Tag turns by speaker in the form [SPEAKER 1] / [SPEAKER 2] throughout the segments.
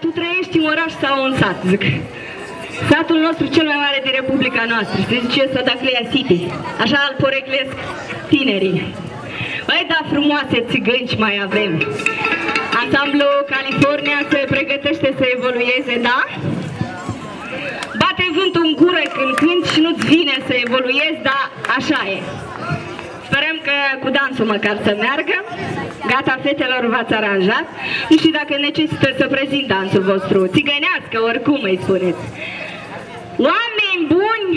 [SPEAKER 1] tu trăiești în oraș sau în sat, zic. Satul nostru cel mai mare din Republica noastră, se zice Sădaclea City. Așa îl poreclesc tinerii. Băi, da, frumoase țigănci mai avem. Ansamblu California se pregătește să evolueze, da? Bate vântul în gură când cânti și nu-ți vine să evoluezi, dar așa e. Sperăm că cu dansul măcar să meargă. Gata, fetelor, v-ați aranjat. Nu știu dacă necesită să prezint dansul vostru. Țigănească, oricum îi spuneți. Oameni buni,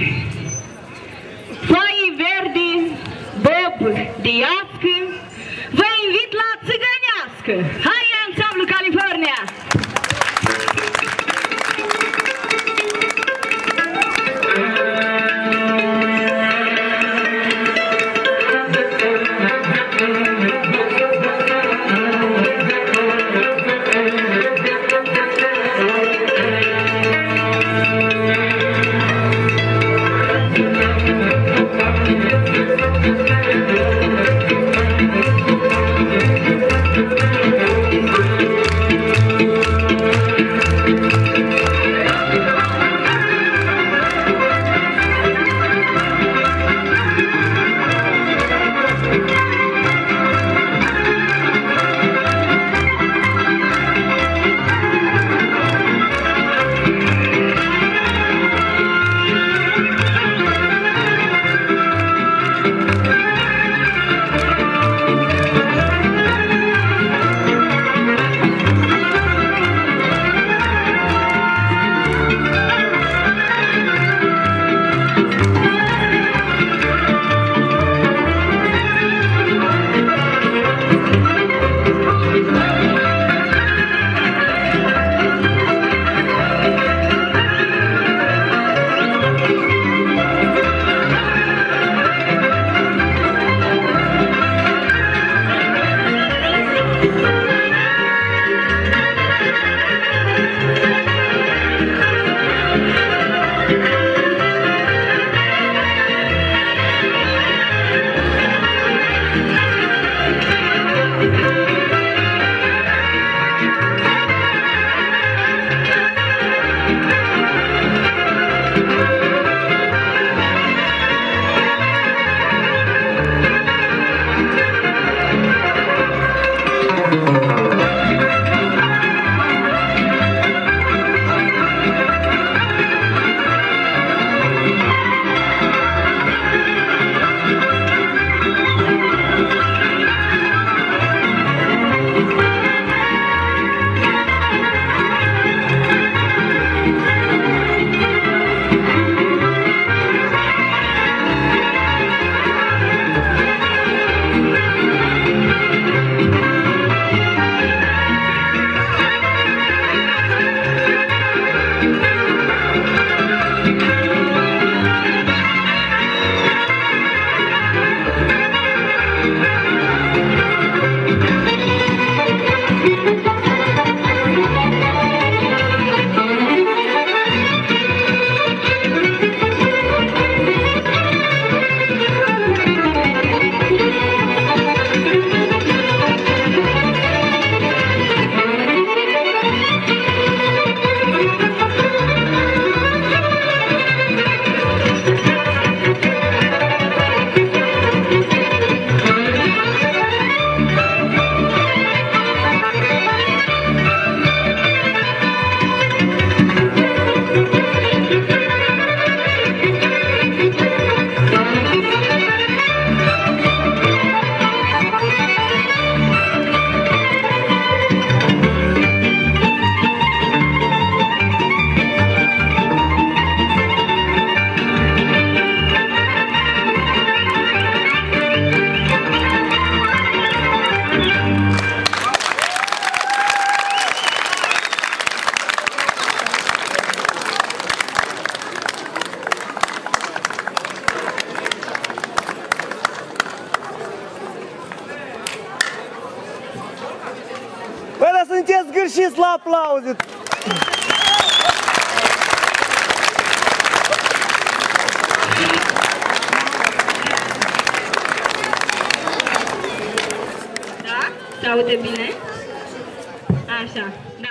[SPEAKER 1] foi verdi, bob de iască, vă invit la țigănească. Hai, ansamblu California!
[SPEAKER 2] Sunteți gârșiți la aplauze!
[SPEAKER 1] Da? Se aude bine? Așa. Da.